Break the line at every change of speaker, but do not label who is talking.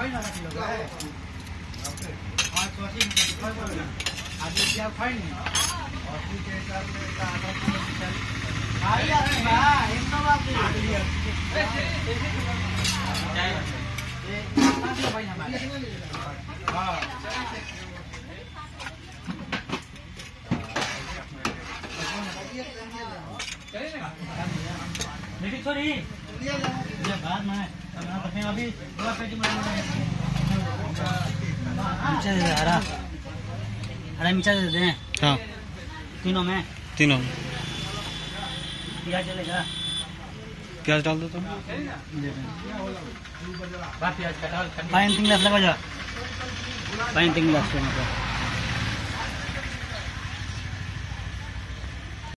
लेकिन सॉरी बाद में अभी हरा मिर्चा दे दें। हाँ तीनों में प्याज चलेगा। प्याज डाल दो तो पाइन 3 ग्लास लगा जा। Pine 3 glass